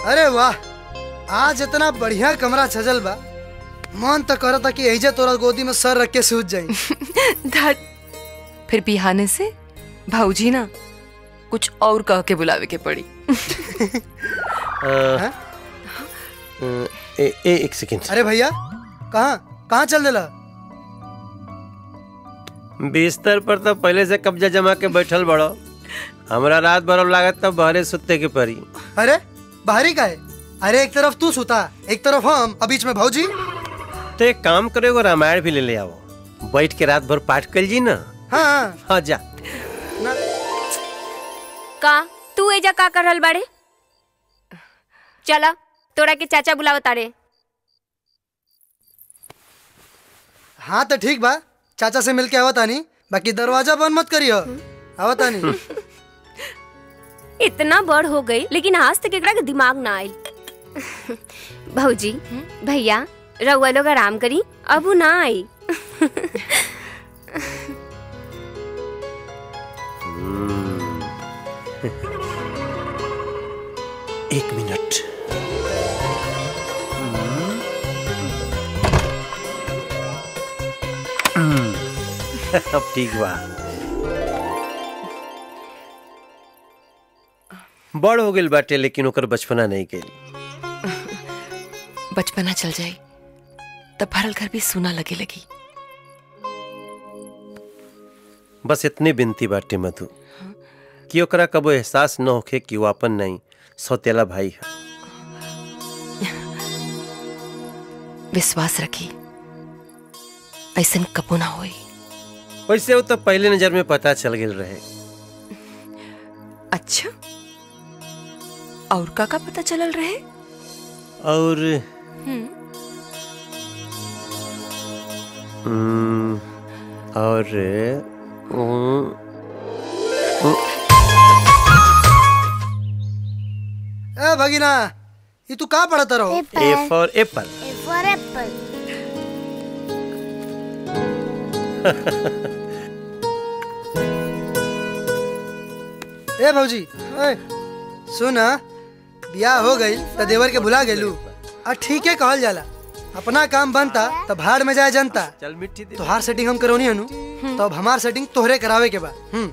अरे वाह, आज इतना बढ़िया कमरा सजल बा, मन तो करता कि एजे तोरा गोदी में सर रख के सूत जाई। फिर बिहाने से भाऊजी ना कुछ और कह के बुलावे के पड़ी। एक सेकंड। अरे भैया, कहाँ चल देला? बिस्तर पर तो पहले से कब्जा जमा के बैठल बड़ो, हमरा रात भर लागत तब बहरे सुते के परी। अरे बाहरी का है? अरे एक तरफ तू सुता, एक तरफ हम, और बीच में भौजी। तो एक काम करो, एगो रामायण भी ले ले आओ, बैठ के रात भर पाठ कर जी ना। हाँ जा। का तू एजा का कर रहल बाड़े? चला तोरा के चाचा बुलावता रे। हाँ तो ठीक बा, चाचा से मिलके आवतानी, बाकी दरवाजा बंद मत करियो। आवतानी। इतना बड़ हो गई लेकिन आज तक एकरा के दिमाग ना आइल। भौजी भैया रउआ लोग आराम करी, अब ना आई। एक मिनट। अब ठीक बा। बड़ हो गइल बाटे लेकिन ओकर बचपना नहीं गइल। बचपना चल जाए तब भरल घर भी सुना लगे लगी। बस इतने बिनती बाटे मधु कि ओकरा कबो एहसास न होखे कि वो अपन नहीं सौतेला भाई है। विश्वास रखी, ऐसा कबो ना होई। वैसे वो तो पहले नजर में पता चल गया रहे। अच्छा, और का पता चलल रहे? और ए भगीना, ये तू कहाँ पढ़ता रहो? A for Apple. ए भौजी, सुन, बियाह हो गई तो देवर के भुला गेलू। ठीक है कहल जाला, अपना काम बनता तो भाड़ में जाए जनता। चल मिट्टी दे। तोहार सेटिंग हम करौनी हनु, तो अब हमार सेटिंग तोहरे करावे के बा।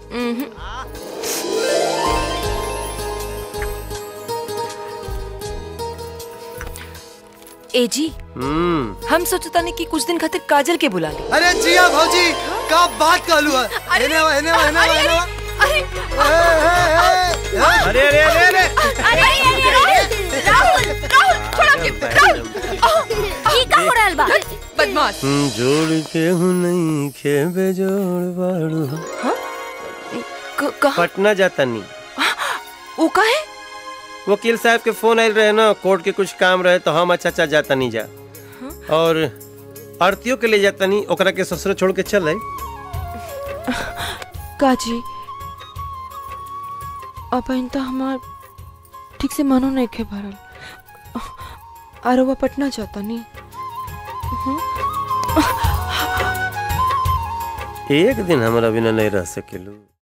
ए जी, हम सोचता नहीं कि कुछ दिन खातिर काजल के बुला ले। अरे जिया भौजी, का बात कहलू है? हेने वा, हेने वा, हेने वा, हेने वा। अरे अरे अरे बदमाश। जोड़ के हूँ नहीं खे बेजोड़ बाड़ू। पटना जाता नहीं। वो का है? वकील साहब के फोन आयल रहे ना, कोर्ट के कुछ काम रहे तो हम अच्छा जाता नहीं जा। और आरतियों के ले जाता नहीं, ओकरा के ससुर छोड़ के चल। काजी अब तो हमार ठीक से मनो नहीं खे भरल, आरोवा पटना जाता नहीं। एक दिन हमारा बिना नहीं रह सकेलू।